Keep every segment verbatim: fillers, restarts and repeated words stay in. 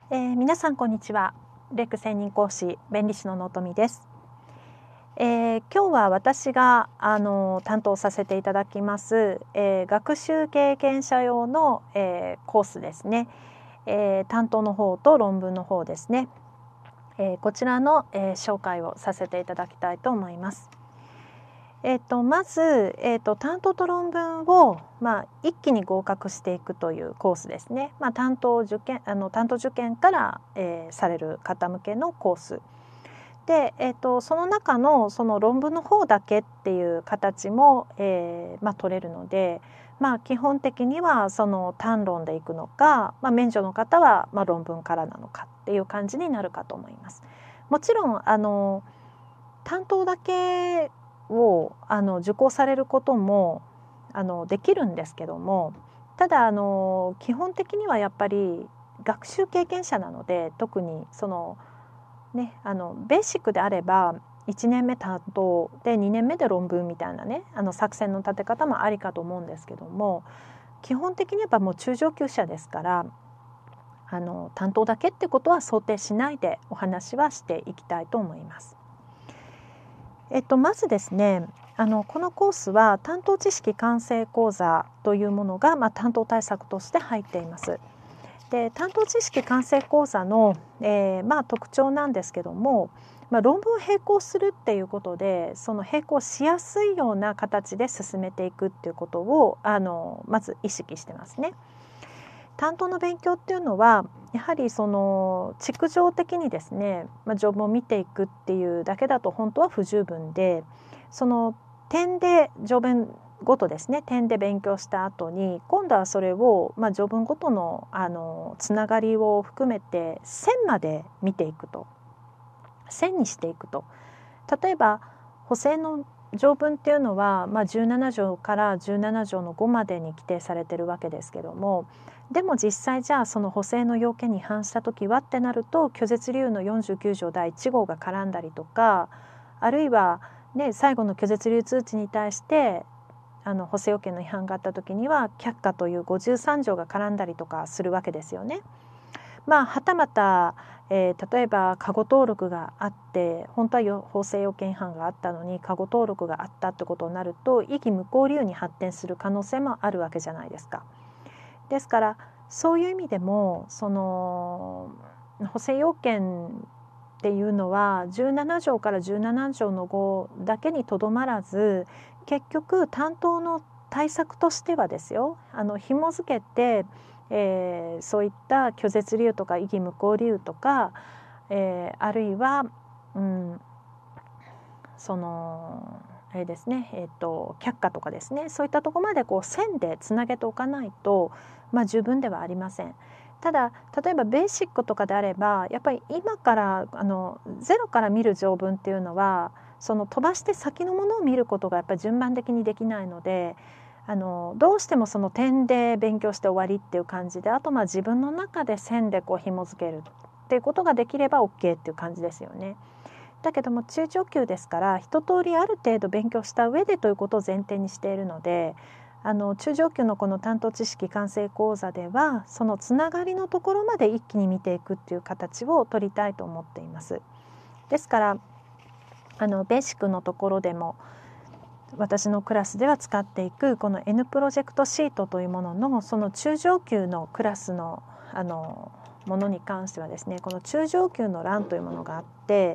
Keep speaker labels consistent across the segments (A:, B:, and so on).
A: えー、皆さんこんにちは。レック専任講師弁理士の納富です。えー、今日は私があの担当させていただきます、えー、学習経験者用の、えー、コースですね、えー、担当の方と論文の方ですね、えー、こちらの、えー、紹介をさせていただきたいと思います。えー、とまず、えー、と担当と論文を、まあ、一気に合格していくというコースですね。まあ、担当受験あの担当受験から、えー、される方向けのコースで、えー、とその中のその論文の方だけっていう形も、えーまあ、取れるので、まあ、基本的にはその単論でいくのか、まあ、免除の方はまあ論文からなのかっていう感じになるかと思います。もちろんあの担当だけをあの受講されることもあのできるんですけども、ただあの基本的にはやっぱり学習経験者なので、特にそのねあのベーシックであればいちねんめ担当でにねんめで論文みたいなねあの作戦の立て方もありかと思うんですけども、基本的にやっぱもう中上級者ですから、あの担当だけってことは想定しないでお話はしていきたいと思います。えっと、まずですね、あのこのコースは担当知識完成講座というものが、まあ、担当対策として入っています。で、担当知識完成講座の、えーまあ、特徴なんですけども、まあ、論文を並行するっていうことで、その並行しやすいような形で進めていくっていうことをあのまず意識してますね。担当の勉強っていうのはやはりその築上的にですね、まあ、序文を見ていくっていうだけだと本当は不十分で、その点で序文ごとですね、点で勉強した後に今度はそれを、まあ、序文ごとのあのつながりを含めて線まで見ていくと、線にしていくと。例えば補正の条文っていうのは、まあ、じゅうなな条からじゅうなな条のごまでに規定されてるわけですけども、でも実際じゃあその補正の要件に反した時はってなると、拒絶理由のよんじゅうきゅう条だいいち号が絡んだりとか、あるいは、ね、最後の拒絶理由通知に対してあの補正要件の違反があった時には却下というごじゅうさん条が絡んだりとかするわけですよね。まあ、はたまた、えー、例えば過去登録があって本当は法制要件違反があったのに過去登録があったってことになると異議無効理由に発展する可能性もあるわけじゃないですか。ですからそういう意味でもその補正要件っていうのはじゅうなな条からじゅうなな条のごだけにとどまらず、結局担当の対策としてはですよ、あの紐付けてえー、そういった拒絶理由とか異議無効理由とか、えー、あるいは、うん、そのあれですね、えーと、却下とかですね、そういったところまでこう線でつなげておかないと、まあ、十分ではありません。ただ例えばベーシックとかであればやっぱり今からあのゼロから見る条文っていうのはその飛ばして先のものを見ることがやっぱり順番的にできないので、あのどうしてもその点で勉強して終わりっていう感じで、あとまあ自分の中で線でこう紐付けるっていうことができれば OK っていう感じですよね。だけども中上級ですから一通りある程度勉強した上でということを前提にしているので、あの中上級のこの担当知識完成講座ではそのつながりのところまで一気に見ていくっていう形を取りたいと思っています。ですからあのベーシックのところでも私のクラスでは使っていくこの N プロジェクトシートというもののその中上級のクラスのあのものに関してはですね、この中上級の欄というものがあって、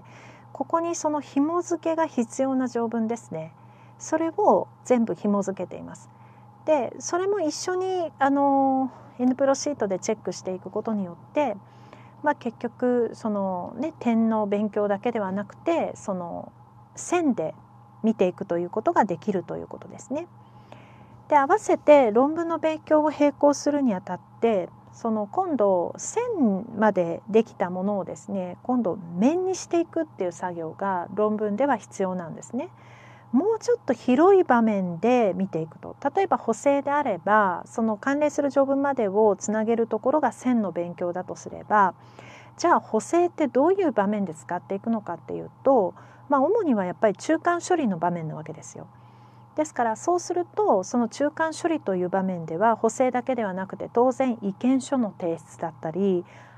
A: ここにその紐付けが必要な条文ですね、それを全部紐付けています。でそれも一緒にあの N プロシートでチェックしていくことによって、まあ、結局その、ね、点の勉強だけではなくてその線で見ていくということができるということですね。で合わせて論文の勉強を並行するにあたって、その今度線までできたものをですね、今度面にしていくっていう作業が論文では必要なんですね。もうちょっと広い場面で見ていくと、例えば補正であればその関連する条文までをつなげるところが線の勉強だとすれば、じゃあ補正ってどういう場面で使っていくのかっていうと、まあ、主にはやっぱり中間処理の場面なわけですよ。ですからそうするとその中間処理という場面では補正だけではなくて当然意見書の提出だったり、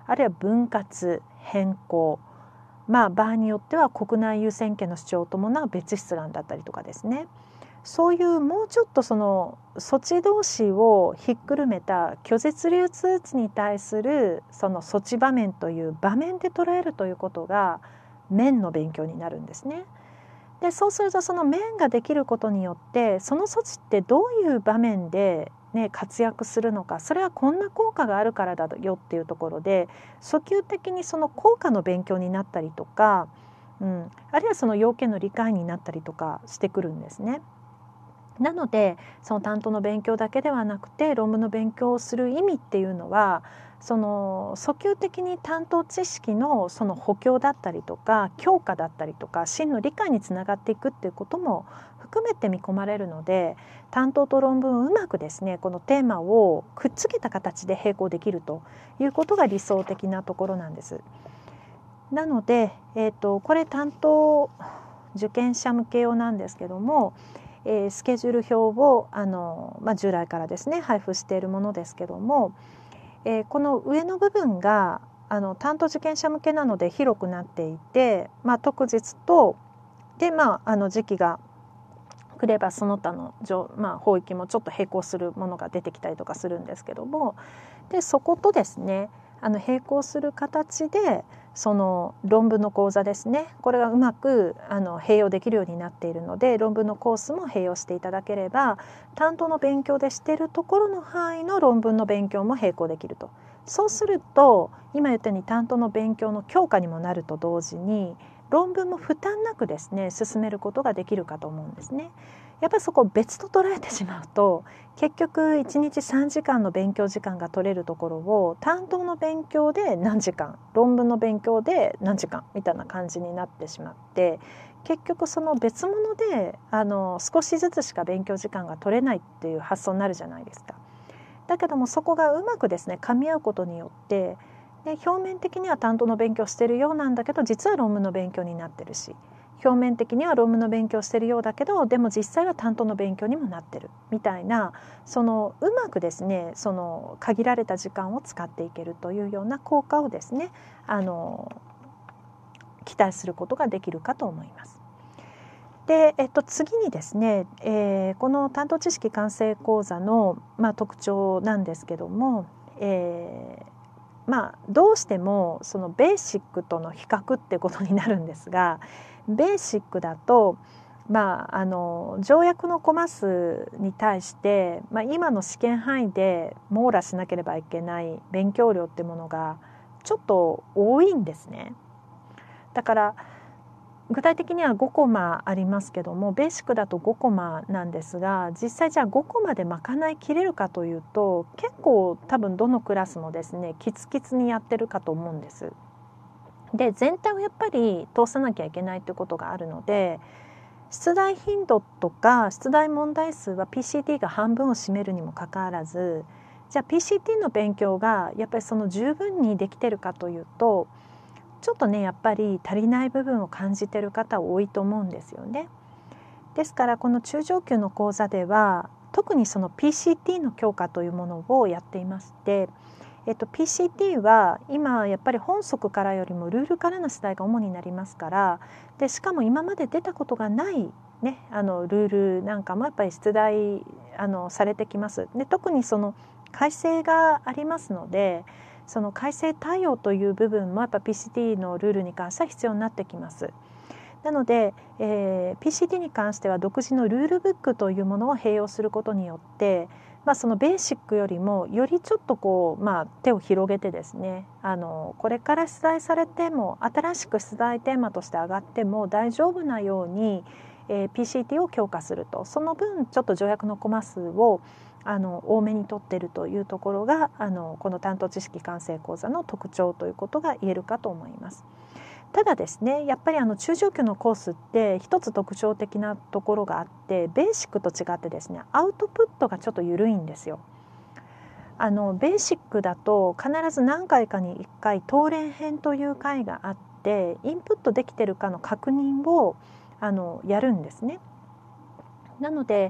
A: あるいは分割変更、まあ、場合によっては国内優先権の主張を伴う別出願だったりとかですね、そういうもうちょっとその措置同士をひっくるめた拒絶流通知に対するその措置場面という場面で捉えるということが面の勉強になるんですね。でそうするとその面ができることによってその措置ってどういう場面で、ね、活躍するのか、それはこんな効果があるからだよっていうところで訴求的にその効果の勉強になったりとか、うん、あるいはその要件の理解になったりとかしてくるんですね。なのでその担当の勉強だけではなくて論文の勉強をする意味っていうのはその訴求的に担当知識のその補強だったりとか強化だったりとか真の理解につながっていくっていうことも含めて見込まれるので、担当と論文をうまくですねこのテーマをくっつけた形で並行できるということが理想的なところなんです。なので、えーと、これ担当受験者向け用なんですけども、えー、スケジュール表をあの、まあ、従来からですね配布しているものですけども、えー、この上の部分があの担当受験者向けなので広くなっていて、まあ、当日とで、まあ、あの時期が来ればその他の、まあ、法域もちょっと並行するものが出てきたりとかするんですけども、でそことですねあの並行する形でその論文の講座ですね、これがうまくあの併用できるようになっているので論文のコースも併用していただければ担当の勉強でしているところの範囲の論文の勉強も並行できると。そうすると今言ったように担当の勉強の強化にもなると同時に論文も負担なくですね進めることができるかと思うんですね。やっぱりそこを別と捉えてしまうと結局いちにちさんじかんの勉強時間が取れるところを担当の勉強で何時間、論文の勉強で何時間みたいな感じになってしまって、結局その別物であの少しずつしか勉強時間が取れないっていう発想になるじゃないですか。だけどもそこがうまくですね噛み合うことによってで表面的には担当の勉強しているようなんだけど実は論文の勉強になってるし、表面的には論文の勉強しているようだけどでも実際は担当の勉強にもなってるみたいな、そのうまくですねその限られた時間を使っていけるというような効果をですねあの期待することができるかと思います。で、えっと、次にですね、えー、この担当知識完成講座の、まあ、特徴なんですけども、えーまあ、どうしてもそのベーシックとの比較ってことになるんですが、ベーシックだと、まあ、あの条約のコマ数に対して、まあ、今の試験範囲で網羅しなければいけない勉強量ってものがちょっと多いんですね。だから具体的にはごコマありますけどもベーシックだとごコマなんですが、実際じゃあごコマで賄いきれるかというと結構多分どのクラスもですねキツキツにやってるかと思うんです。で全体をやっぱり通さなきゃいけないということがあるので、出題頻度とか出題問題数は ピーシーティー が半分を占めるにもかかわらず、じゃあ ピーシーティー の勉強がやっぱりその十分にできてるかというとちょっとねやっぱり足りない部分を感じている方多いと思うんですよね。ですからこの中上級の講座では特にその ピーシーティー の強化というものをやっていまして、えっと、ピーシーティー は今やっぱり本則からよりもルールからの出題が主になりますから、でしかも今まで出たことがない、ね、あのルールなんかもやっぱり出題あのされてきます。で特にその改正がありますのでその改正対応という部分もやっぱ ピーシーティー のルールに関しては必要になってきます。なので、えー、ピーシーティー に関しては独自のルールブックというものを併用することによって、まあ、そのベーシックよりもよりちょっとこう、まあ、手を広げてですねあのこれから出題されても新しく出題テーマとして上がっても大丈夫なように、えー、ピーシーティー を強化すると、その分ちょっと条約のコマ数をあの多めに取っているというところがあのこの担当知識完成講座の特徴ということが言えるかと思います。ただですねやっぱりあの中上級のコースって一つ特徴的なところがあって、ベーシックと違ってですねアウトプットがちょっと緩いんですよ。あのベーシックだと必ず何回かにいっかい答練編という回があってインプットできてるかの確認をあのやるんですね。なので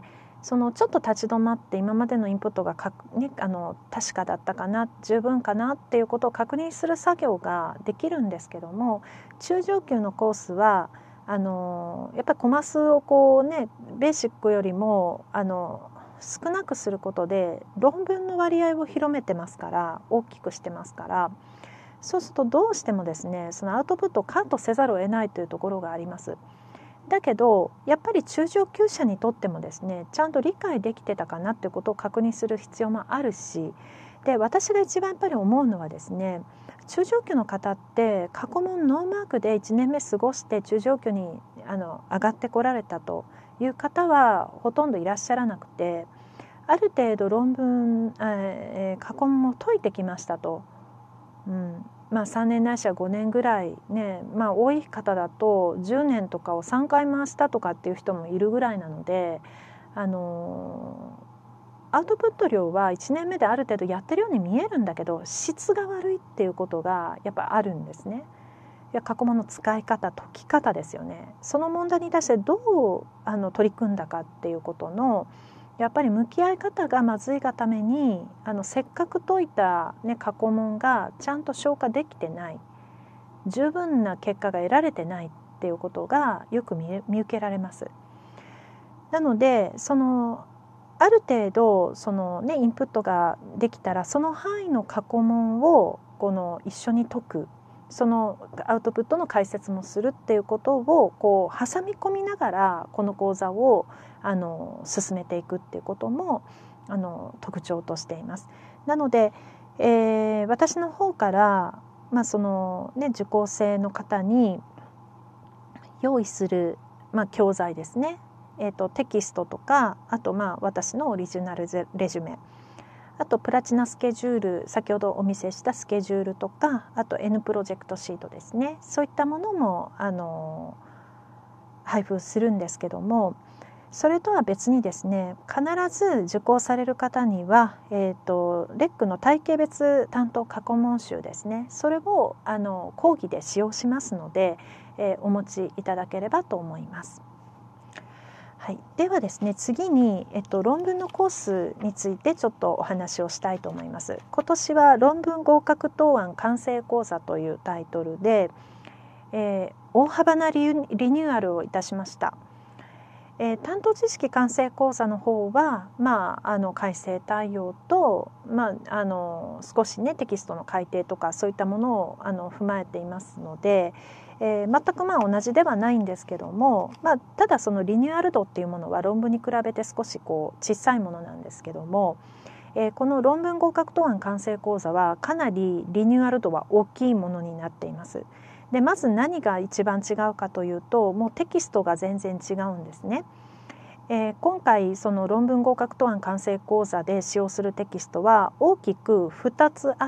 A: そのちょっと立ち止まって今までのインプットがか、ね、あの確かだったかな、十分かなっていうことを確認する作業ができるんですけども、中上級のコースはあのやっぱりコマ数をこうねベーシックよりもあの少なくすることで論文の割合を広めてますから、大きくしてますから、そうするとどうしてもですねそのアウトプットをカットせざるを得ないというところがあります。だけどやっぱり中上級者にとってもですねちゃんと理解できてたかなっていうことを確認する必要もあるし、で私が一番やっぱり思うのはですね、中上級の方って過去問ノーマークでいちねんめ過ごして中上級にあの上がってこられたという方はほとんどいらっしゃらなくて、ある程度論文、えー、過去問も解いてきましたと、うんまあ、さんねんないしはごねんぐらいね、まあ、多い方だとじゅうねんとかをさんかい回したとかっていう人もいるぐらいなので、あのアウトプット量はいちねんめである程度やってるように見えるんだけど質が悪いっていうことがやっぱあるんですね。いや過去問の使い方解き方ですよね。その問題に対してどうあの取り組んだかっていうことのやっぱり向き合い方がまずいがためにあのせっかく解いた、ね、過去問がちゃんと消化できてない、十分な結果が得られてないっていうことがよく 見, 見受けられます。なのでそのある程度その、ね、インプットができたらその範囲の過去問をこの一緒に解く、そのアウトプットの解説もするっていうことをこう挟み込みながらこの講座をあの進めていくっていうこともあの特徴としています。なので、えー、私の方から、まあそのね、受講生の方に用意する、まあ、教材ですね、えーと、テキストとか、あとまあ私のオリジナルレジュメ、あとプラチナスケジュール、先ほどお見せしたスケジュールとか、あと N プロジェクトシートですね、そういったものもあの配布するんですけども、それとは別にですね必ず受講される方には、えーと、レックの体系別担当過去問集ですね、それをあの講義で使用しますので、えー、お持ちいただければと思います。はい、ではですね次に、えっと、論文のコースについてちょっとお話をしたいと思います。今年は論文合格答案完成講座というタイトルで、えー、大幅なリニューアルをいたしました。えー、担当知識完成講座の方は、まあ、あの改正対応と、まあ、あの少しねテキストの改訂とかそういったものをあの踏まえていますので、えー、全くまあ同じではないんですけども、まあ、ただそのリニューアル度っていうものは論文に比べて少しこう小さいものなんですけども、えー、この論文合格答案完成講座はかなりリニューアル度は大きいものになっています。でまず何が一番違うかというと、もうテキストが全然違うんですね。えー、今回その論文合格答案完成講座で使用するテキストは大きくふたつあって、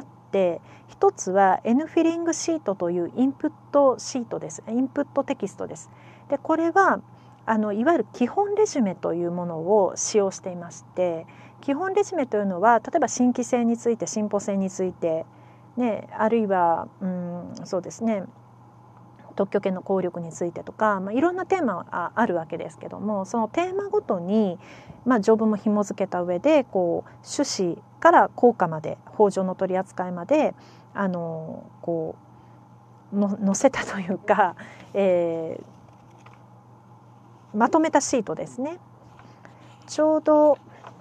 A: ひとつは N フィリングシートというインプットシートです。インプットテキストです。でこれはあのいわゆる基本レジュメというものを使用していまして、基本レジュメというのは例えば新規性について進歩性について、ね、あるいはうんそうですね特許権の効力についてとか、まあ、いろんなテーマがあるわけですけども、そのテーマごとに、まあ、条文も紐付けた上でこう趣旨から効果まで法上の取り扱いまであのこうの載せたというか、えー、まとめたシートですね。ちょうど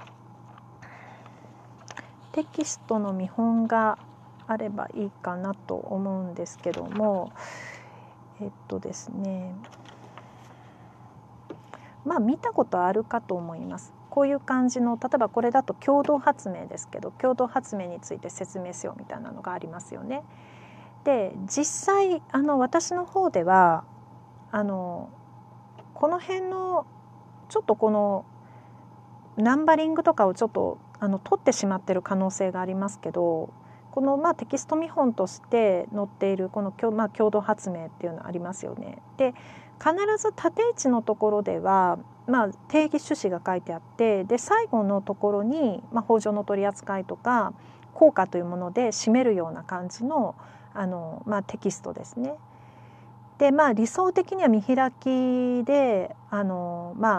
A: テキストの見本があればいいかなと思うんですけども、えっとですねまあ見たことあるかと思います。こういう感じの、例えばこれだと共同発明ですけど、共同発明について説明せよみたいなのがありますよね。で実際あの私の方ではあのこの辺のちょっとこのナンバリングとかをちょっとあの取ってしまってる可能性がありますけど、このまあテキスト見本として載っているこの、まあ、共同発明っていうのありますよね。で必ず縦位置のところでは、まあ、定義趣旨が書いてあって、で最後のところに、まあ、法上の取り扱いとか効果というもので締めるような感じの、あの、まあ、テキストですね。でまあ理想的には見開きであの、まあ、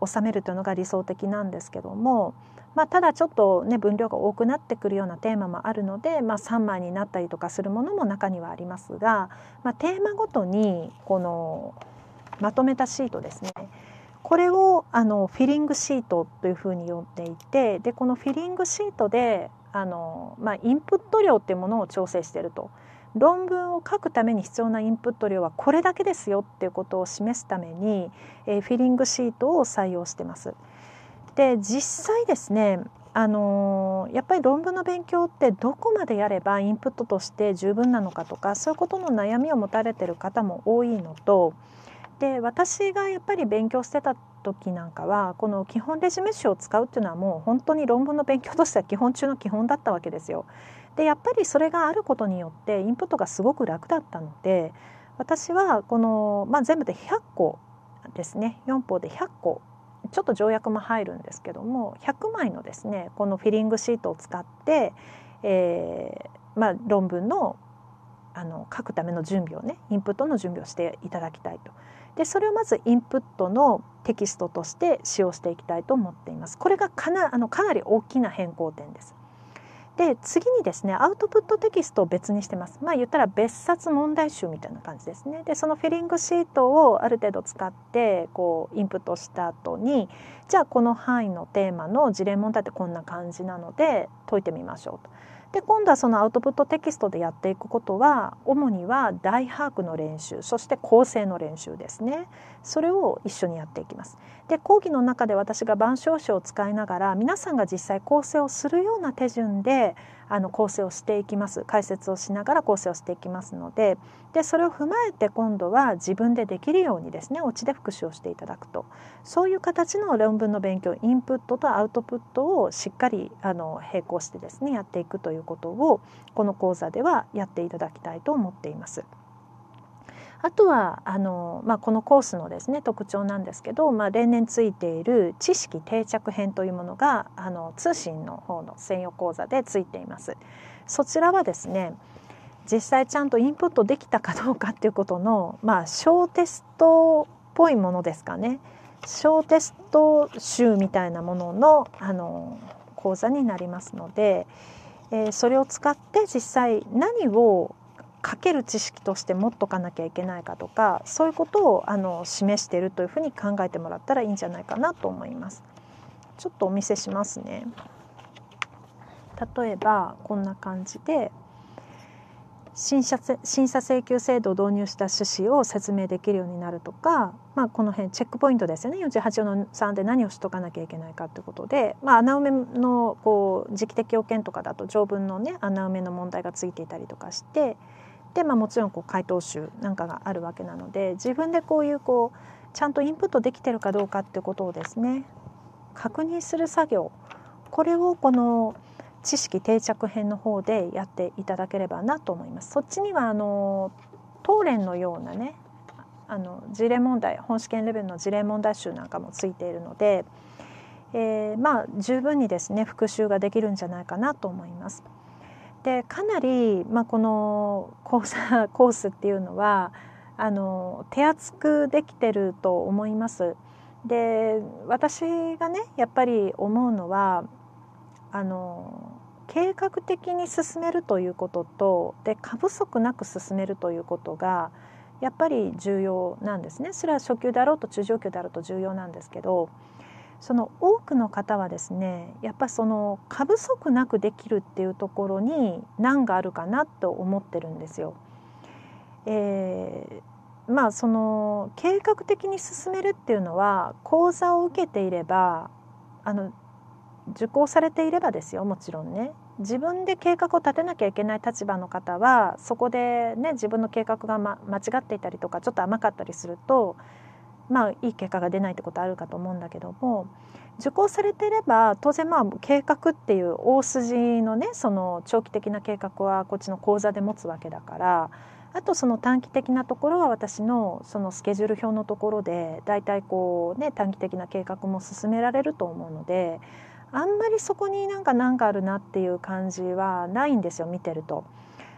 A: 収めるというのが理想的なんですけども、まあ、ただちょっとね分量が多くなってくるようなテーマもあるので、まあ、さんまいになったりとかするものも中にはありますが、まあ、テーマごとにこのまとめたシートですね、これをあのフィリングシートというふうに呼んでいて、でこのフィリングシートであの、まあ、インプット量っていうものを調整していると。論文を書くために必要なインプット量はこれだけですよっていうことを示すために、えー、フィリングシートを採用してます。で実際ですね、あのー、やっぱり論文の勉強ってどこまでやればインプットとして十分なのかとか、そういうことの悩みを持たれている方も多いのと、で私がやっぱり勉強してた時なんかはこの基本レジュメ集を使うっていうのはもう本当に論文の勉強としては基本中の基本だったわけですよ。でやっぱりそれがあることによってインプットがすごく楽だったので、私はこの、まあ、全部でひゃっこですね、よんほうでひゃっこ、ちょっと条約も入るんですけどもひゃくまいのですねこのフィリングシートを使って、えーまあ、論文のあの書くための準備をねインプットの準備をしていただきたいと。でそれをまずインプットのテキストとして使用していきたいと思っています。これがかな、あのかなり大きな変更点です。で次にですねアウトプットテキストを別にしてます。まあ言ったら別冊問題集みたいな感じですね。でそのフィリングシートをある程度使ってこうインプットした後に、じゃあこの範囲のテーマの事例問題ってこんな感じなので解いてみましょうと。で今度はそのアウトプットテキストでやっていくことは主には題把握の練習、そして構成の練習ですね。それを一緒にやっていきます。で講義の中で私が板書紙を使いながら皆さんが実際構成をするような手順であの構成をしていきます。解説をしながら構成をしていきますので、でそれを踏まえて今度は自分でできるようにですねお家で復習をしていただくと、そういう形の論文の勉強、インプットとアウトプットをしっかりあの並行してですねやっていくということをこの講座ではやっていただきたいと思っています。あとはあの、まあ、このコースのですね特徴なんですけど、まあ、例年ついている知識定着編というものがあの通信の方の専用講座でついています。そちらはですね実際ちゃんとインプットできたかどうかっていうことの、まあ、小テストっぽいものですかね。小テスト集みたいなものの、あの講座になりますので、えー、それを使って実際何を書ける知識として持っとかなきゃいけないかとか、そういうことをあの示しているというふうに考えてもらったらいいんじゃないかなと思います。ちょっとお見せしますね。例えばこんな感じで審査、審査請求制度を導入した趣旨を説明できるようになるとか、まあ、この辺チェックポイントですよね。よんじゅうはちのさんで何をしとかなきゃいけないかということで、まあ、穴埋めのこう時期的要件とかだと条文のね穴埋めの問題がついていたりとかして、で、まあ、もちろんこう回答集なんかがあるわけなので、自分でこういうこうちゃんとインプットできてるかどうかっていうことをですね確認する作業、これをこの知識定着編の方でやっていただければなと思います。そっちにはあの当連のようなねあの事例問題、本試験レベルの事例問題集なんかもついているので、えー、まあ十分にですね復習ができるんじゃないかなと思います。でかなり、まあ、この講座コースっていうのはあの手厚くできてると思います。で私がねやっぱり思うのはあの計画的に進めるということとで過不足なく進めるということがやっぱり重要なんですね。それは初級であろうと中上級であろうと重要なんですけど、その多くの方はですねやっぱその過不足なくできるっていうところに難があるかなと思ってるんですよ。えー、まあその計画的に進めるっていうのは講座を受けていればあの受講されていればですよ、もちろんね自分で計画を立てなきゃいけない立場の方はそこでね自分の計画が、ま、間違っていたりとかちょっと甘かったりするとまあいい結果が出ないってことあるかと思うんだけども、受講されていれば当然まあ計画っていう大筋のねその長期的な計画はこっちの講座で持つわけだから、あとその短期的なところは私のそのスケジュール表のところでだいたいこうね短期的な計画も進められると思うので、あんまりそこになんか難があるなっていう感じはないんですよ、見てると。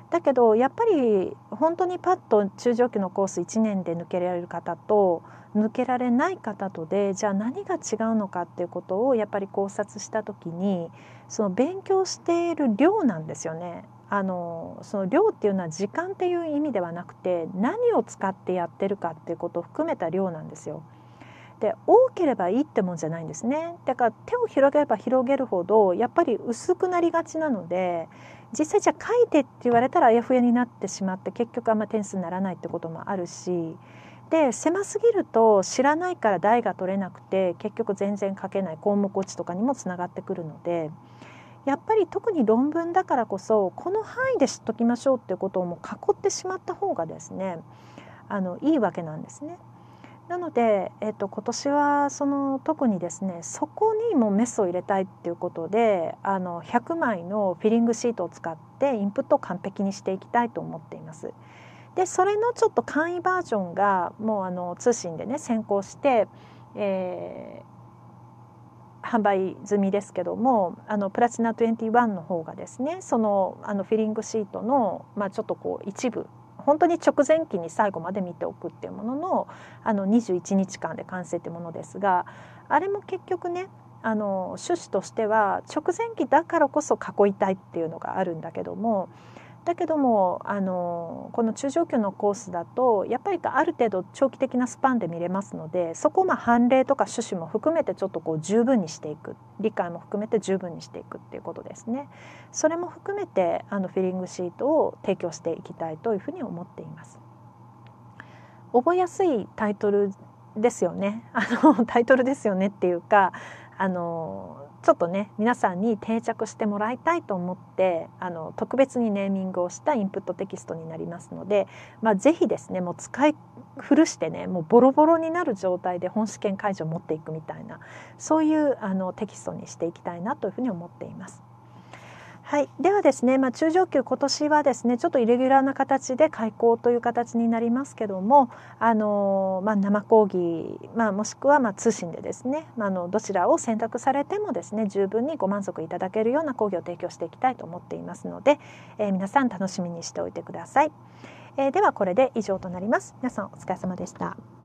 A: だけどやっぱり本当にパッと中上級のコースいちねんで抜けられる方と抜けられない方とで、じゃあ何が違うのかっていうことをやっぱり考察した時に、その勉強している量なんですよね。あのその量っていうのは時間っていう意味ではなくて、何を使ってやってるかっていうことを含めた量なんですよ。で、多ければいいってもんじゃないんですね。だから手を広げれば広げるほどやっぱり薄くなりがちなので、実際じゃあ書いてって言われたらあやふやになってしまって、結局あんま点数にならないってこともあるし、で狭すぎると知らないから題が取れなくて結局全然書けない項目落ちとかにもつながってくるので、やっぱり特に論文だからこそこの範囲で知っときましょうっていうことをもう囲ってしまった方がですね、あのいいわけなんですね。なので、えっと、今年はその特にですね、そこにもメスを入れたいっていうことで、あのひゃくまいのフィリングシートを使ってインプットを完璧にしていきたいと思っています。でそれのちょっと簡易バージョンがもうあの通信でね先行して、えー、販売済みですけども、あのプラチナにじゅういちの方がですね、そのあのフィリングシートの、まあ、ちょっとこう一部本当に直前期に最後まで見ておくっていうものの、あのにじゅういちにちかんで完成っていうものですが、あれも結局ね、あの趣旨としては直前期だからこそ囲いたいっていうのがあるんだけども、だけどもあのこの中上級のコースだとやっぱりある程度長期的なスパンで見れますので、そこをまあ判例とか趣旨も含めてちょっとこう十分にしていく、理解も含めて十分にしていくっていうことですね。それも含めてあのフィリングシートを提供していきたいというふうに思っています。覚えやすいタイトルですよね。あのタイトルですよねっていうか、あのちょっとね皆さんに定着してもらいたいと思ってあの特別にネーミングをしたインプットテキストになりますので、まあ、ぜひですねもう使い古してねもうボロボロになる状態で本試験会場を持っていくみたいな、そういうあのテキストにしていきたいなというふうに思っています。はい、ではですね、まあ、中上級今年はですねちょっとイレギュラーな形で開講という形になりますけども、あの、まあ、生講義、まあ、もしくはまあ通信でですね、まあ、あのどちらを選択されてもですね十分にご満足いただけるような講義を提供していきたいと思っていますので、えー、皆さん楽しみにしておいてください。えー、ではこれで以上となります。皆さんお疲れ様でした。